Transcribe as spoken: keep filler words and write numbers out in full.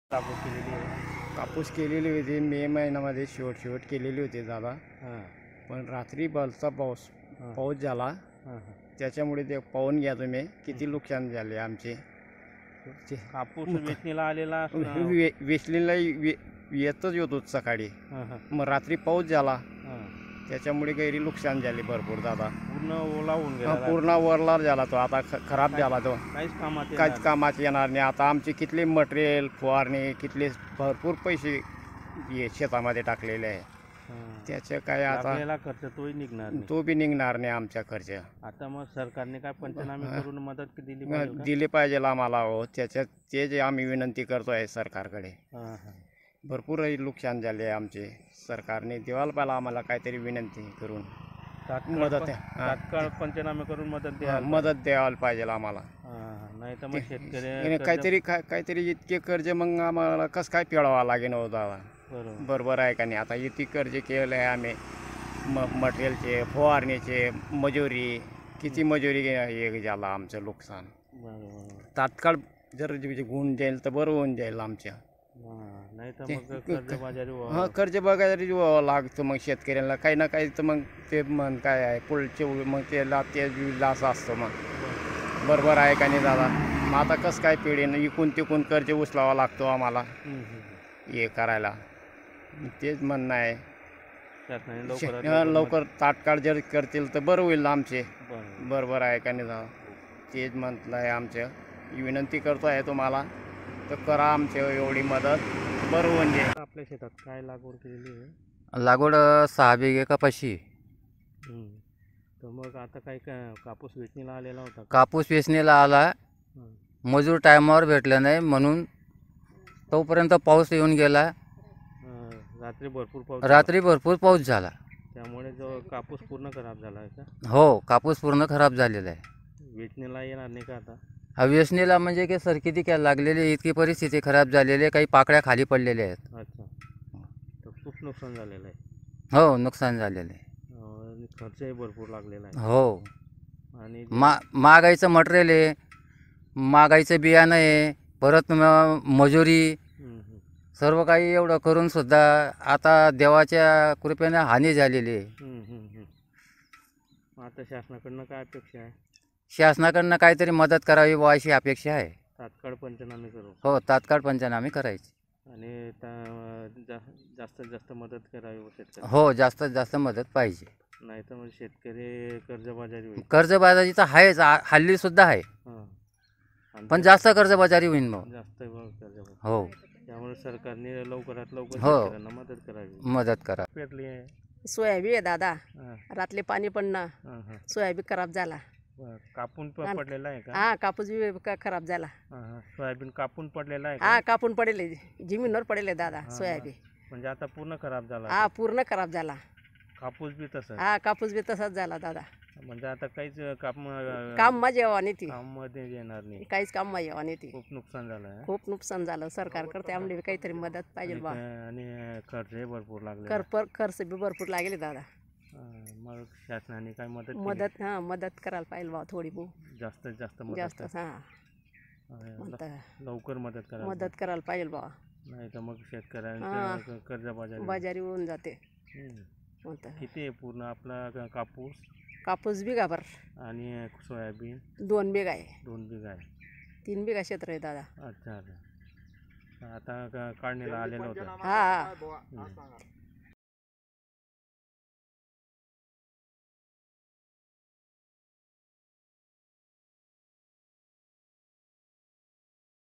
कापूस केलेली आहे. कापूस केलेली होती मे महिन्यामध्ये शेवट शेवट केलेली होती दादा. हां पण रात्री बलचा पाऊस हां पाऊस झाला हां त्याच्यामुळे ते पाहून घ्या तुम्ही किती नुकसान झाले आमचे. ते कापूस वेचणीला आलेला असं- वे वेचलेला वे येतच होतो सकाळी, हां हां मग रात्री पाऊस झाला हां त्याच्यामुळे गैरी नुकसान झाले भरपूर दादा. पूर्ण ओला होऊन गेला. हा, पूर्ण वरला झाला तो, आता ख- खराब झाला तो, काहीच कामात येणार काहीच कामात येणार नाही. आता आमचे कितले मटेरियल फवारणी कितले भरपूर पैसे हे शेतामध्ये टाकलेले आहे, हां. त्याचं काय आता लागलेला खर्च तोही निघणार नाही. तो बी निघणार नाही आमच्या खर्च. आता मग सरकारने काय पंचनामे करून मदत दिली पाहिजे का? दिले पाहिजे आम्हाला हो, त्याच्यात ते जे आम्ही विनंती करतो आहे सरकारकडे. हां हां भरपूर नुकसान झाले आहे आमचे, सरकारने द्यायला पाहिजे आम्हाला काहीतरी विनंती करून तात्काळ मदत पण- हां. तात्काळ पंचनामे करून मदत हा, द्या. मदत द्यायला पाहिजे आम्हाला. नाही तर मग शेतकरी आणि काहीतरी काय काहीतरी इतके कर्ज मग आम्हाला कसं काय फेडावा लागेल हो दादा. बरोबर बरोबर आहे का नाही. आता इतकी कर्ज केलं आहे आम्ही, म मटेरियलचे फवारणीचे मजुरी किती मजुरी हे झालं आमचं नुकसान. बरोबर तात्काळ जर होऊन जाईल तर बरं होऊन जाईल आमच्या. हां नाही तर ते- मग कर्जबाजारी व्हावं. हां कर्ज बघायला व्हावं लागतं मग शेतकऱ्यांना काही ना काही, तर मग ते मग काय आहे पुढचे मग त्याला ते लास असतं मग. बरोबर आहे का नाही दादा. मग आता कसं काय पिढीनं इकून तिकून कर्ज उचलावा लागतो आम्हाला हम्म, हम्म. हे करायला. तेच म्हणणं आहे, शासनाने लवकरात हा, लवकर तात्काळ जर करतील तर बरं होईल आमचे. बरं. बरोबर आहे का नाही दादा. तेच म्हटलं आहे आमचं, विनंती करतो आहे तुम्हाला तर करा आमची एवढी मदत, बरं होऊन जाईल. आपल्या शेतात काय लागवड केलेली आहे? लागवड सहा बिघे कपाशी. हम्म. तर मग आता काय काय कापूस वेचणीला आलेला होता का? कापूस वेचणीला आला, हं. मजूर टायमावर भेटले नाही म्हणून तोपर्यंत पाऊस येऊन गेला. अं, रात्री भरपूर पाऊस झाला. रात्री भरपूर पाऊस झाला. त्यामुळे जो कापूस पूर्ण खराब झाला आहे का? हो, कापूस पूर्ण खराब झालेला आहे. वेचणीला येणार नाही का आता? हा वेचणीला म्हणजे की सर किती काय लागलेली, इतकी परिस्थिती खराब झालेली आहे, काही पाकळ्या खाली पडलेल्या आहेत. अच्छा, तर खूप नुकसान झालेलं आहे. हो, नुकसान झालेलं आहे. अं, आणि खर्चही भरपूर लागलेला आहे. हो, आणि जे- मा महागाईचं मटेरियल आहे, महागाईचं बियाणं आहे, परत म- मजुरी, हम्म, हम्म. सर्व काही एवढं करून सुद्धा आता देवाच्या कृपेने हानी झालेली आहे. हम्म, हम्म, हम्म. मग आता शासनाकडनं काय अपेक्षा आहे? शासनाकडनं काहीतरी मदत करावी बुवा अशी अपेक्षा आहे. तात्काळ पंचनामे करू हो, तात्काळ पंचनामे करायची. आणि ता- जा- जास्तीत जास्त मदत करावी व शेतकरी. हो, जास्तीत जास्त मदत पाहिजे. नाही तर मग शेतकरी कर्जबाजारी होईल. कर्जबाजारी तर आहेच, आ- हल्ली सुद्धा आहे, हां. आणि पण जास्त कर्जबाजारी होईल मग. जास्त कर्जबाजारी. हो, त्यामुळे सरकारने लवकरात लवकर हो. शेतकऱ्यांना मदत करावी. मदत करा. पेरली आहे. सोयाबीन आहे दादा. हां, रातले पाणी पडणं, हां, हां. सोयाबीन खराब झाला. बरं. कापून प- आणि- पडलेला आहे का? हा कापूस बी क- खराब झाला. हां, हां. सोयाबीन कापून पडलेला आहे हा का? कापून पडेल, जमीनवर पडेल दादा हां, सोयाबीन. म्हणजे आता पूर्ण खराब झाला. हा पूर्ण खराब झाला. कापूस बी तसं. हा कापूस बी तसाच झाला दादा. म्हणजे आता काहीच काम काम माझ्या येवा नाही ती, काम मध्ये येणार नाही. काहीच काम माझ्या येवा नाही ती. खूप नुकसान झालं आहे. खूप नुकसान झालं. सरकार करते आमले काहीतरी मदत पाहिजे आणि बा. क- आणि खर्चही भरपूर लागले. कर पर खर्च बी भरपूर लागेल दादा. मग शासनाने काय मदत केली? मदत हा मदत करायला पाहिजे बा थोडी बो. जास्तीत जास्त मदत जास्त करा. हा अं, म्हणता लवकर मदत करा. मदत करायला पाहिजे बा. नाही तर मग शेतकऱ्यांचं हां. कर्जबाजारी होईल. बाजारी होऊन जाते हम्म. म्हणता. किती आहे पूर्ण आपला क- कापूस कापूस बिघाभर आणि सोयाबीन दोन बिघा आहे. दोन बिघा आहे. तीन बिघा क्षेत्र आहे दादा. अच्छा अच्छा. आता क- काढणीला आलेलं होतं. हा हा हम्म.